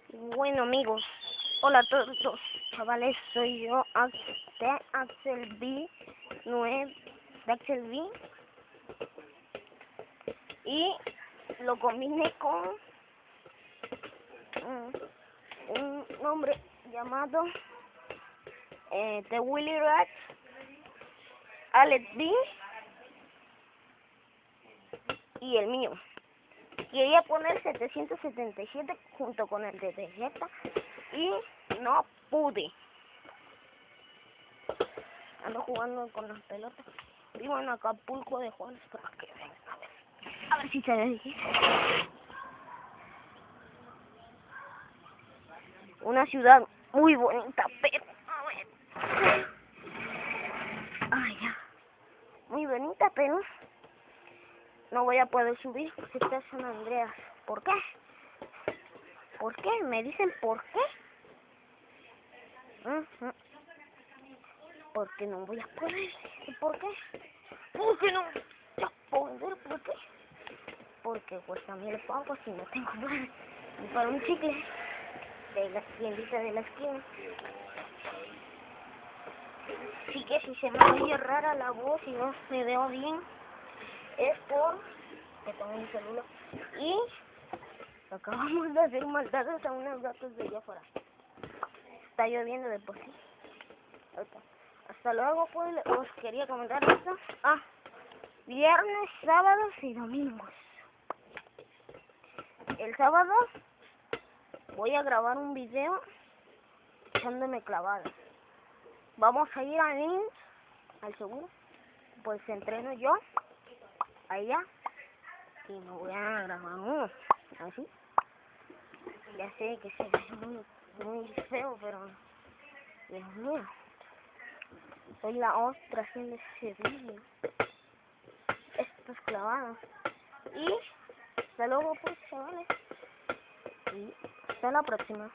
Bueno amigos, hola a todos chavales, soy yo, Axel B, 9 de Axel B, y lo combiné con un nombre llamado The Willy Rat, Alex B y el mío. Quería poner 777 junto con el de Vegeta y no pude. Ando jugando con las pelotas. Vivo en Acapulco de Juárez para que vengan a ver si se ve. Una ciudad muy bonita, pero a ver. Ay, ya. Muy bonita, pero no voy a poder subir porque está en San Andreas. ¿Por qué? ¿Por qué? ¿Me dicen por qué? Porque no voy a poder. ¿Y por qué? Porque no voy a poder. ¿Por qué? Porque pues también le pago si no tengo para un chicle de la tiendita de la esquina. Así que si se me oye rara la voz y no me veo bien, es por que tengo mi celular y acabamos de hacer maldades a unos gatos de allá afuera. Está lloviendo de por sí. Hasta luego, pues os quería comentar esto. Viernes, sábados y domingos. El sábado voy a grabar un video echándome clavadas. Vamos a ir a IMSS, al seguro. Pues entreno yo allá y me voy a grabar uno así. Ya sé que se ve muy feo, pero Dios mío, soy la ostra haciendo ese vídeo. Estos clavados. Y hasta luego pues chavales. Y hasta la próxima.